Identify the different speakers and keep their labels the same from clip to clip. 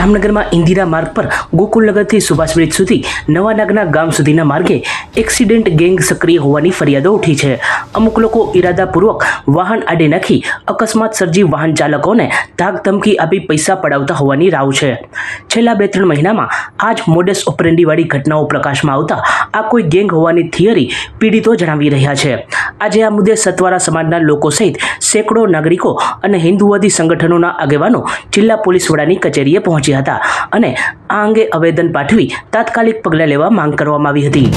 Speaker 1: जामनगर में इंदिरा मार्ग पर गोकुलनगर थी सुभाष ब्रिज सुधी नवानागना गाम सुधीना मार्गे एक्सिडेंट गेंग सक्रिय होवानी फरियादो उठी है। अमुक लोको इरादापूर्वक वाहन आडे नाखी अकस्मात सर्जी वाहन चालकोने धाक धमकी आपी पैसा पड़ावता होवानी राव छे। छेल्ला 2-3 महीनामां आज मोडस ऑपरेंडी वाળી घटनाओं प्रकाश में आवता आ कोई गेंग होवानी थियरी पीड़ितो जणावी रह्या छे। आज आ मुद्दे सतवारा समाजना लोको सहित सैकड़ों नागरिको अने हिंदुवादी संगठनोना आगेवानो जिल्ला पोलीस वडानी कचेरीए पहोंच्या हता अने आ अंगे आवेदन पाठवी तात्कालिक पगलां लेवा मांग करवामां आवी हती।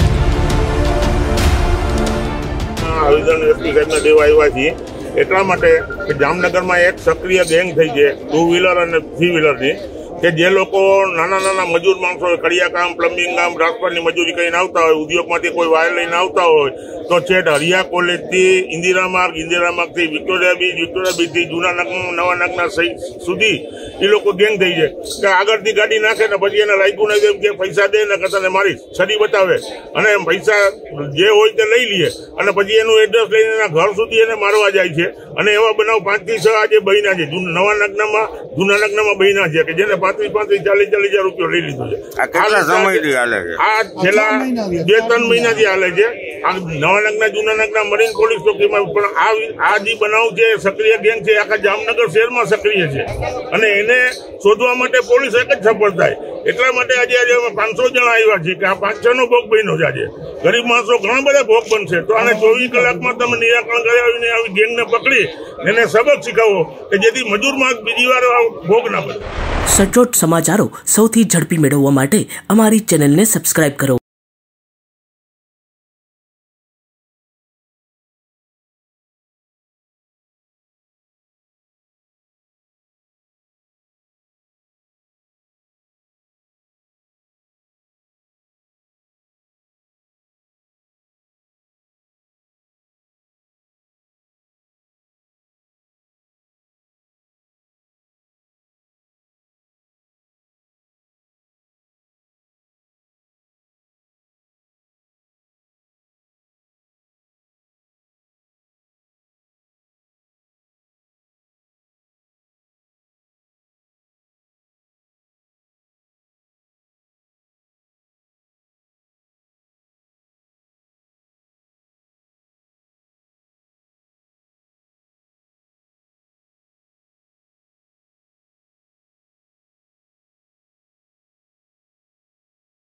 Speaker 2: आवेदन एसपी साहेबने देवा आव्या छीए એટલા માટે કે જામનગરમાં એક સક્રિય ગેંગ થઈ છે 2 વ્હીલર અને 3 વ્હીલરની કે જે લોકો નાના મજૂર માણસો કડિયા કામ પ્લમ્બિંગ કામ ટ્રાન્સફરની મજૂરી કરીને આવતા હોય, ઉદ્યોગમાંથી કોઈ વાયર લઈને આવતા હોય તો છેટ હરિયા કોલેજથી ઇન્દિરા માર્ગથી વિક્ટોરિયા બીચથી જૂના નવાનાગના સુધી એ લોકો ગેંગ થઈ છે કે આગળથી ગાડી નાખે ને પછી એને લાગ્યું નહીં કે પૈસા દે ને કતાને મારી છરી બતાવે અને પૈસા જે હોય તે લઈ લે અને પછી એનું એડ્રેસ લઈને એના ઘર સુધી એને મારવા જાય છે અને એવા બનાવ 5 થી 6 આજે બહીના છે। જૂના નગરમાં બહીના છે કે જેને 35-40 હજાર રૂપિયા લઈ લીધું છે। આ સમયથી હાલે છે, આ છેલ્લા 2-3 મહિનાથી હાલે છે। આ નવાનગરના જૂના નગરના મરીન પોલીસ ચોકીમાં પણ આ જે બનાવ છે સક્રિય ગેંગ છે આખા જામનગર શહેરમાં સક્રિય છે અને એને શોધવા માટે પોલીસ એક જ સફળ થાય। એટલા માટે આજે અમે 500 જણા આવ્યા છીએ કે આ 5-6 નો ભોગ બન્યો છે। આજે ગરીબ માણસો ઘણા બધા ભોગ બનશે તો આને 24 કલાકમાં તમે નિરાકરણ કરી આવીને આવી ગેંગને પકડી એને સબક શીખવો કે જેથી મજૂર માર્ગ બીજી વાર ભોગ ના બને।
Speaker 1: સચોટ સમાચારો સૌથી ઝડપી મેળવવા માટે અમારી ચેનલને સબસ્ક્રાઇબ કરો।